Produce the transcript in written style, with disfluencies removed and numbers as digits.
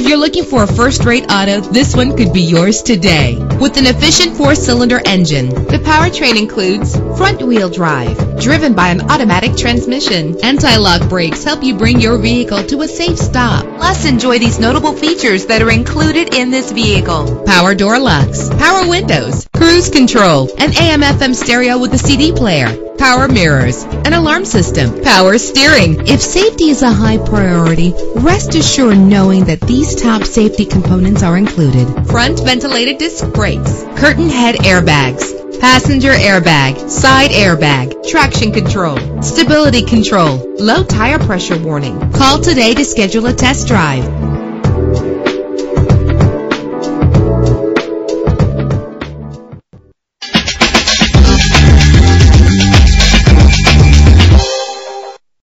If you're looking for a first-rate auto, this one could be yours today. With an efficient 4-cylinder engine, the powertrain includes front-wheel drive, driven by an automatic transmission. Anti-lock brakes help you bring your vehicle to a safe stop. Plus, enjoy these notable features that are included in this vehicle: power door locks, power windows, cruise control, an AM/FM stereo with a CD player, power mirrors, an alarm system, power steering. If safety is a high priority, rest assured knowing that these top safety components are included: front ventilated disc brakes, curtain head airbags, passenger airbag, side airbag, traction control, stability control, low tire pressure warning. Call today to schedule a test drive.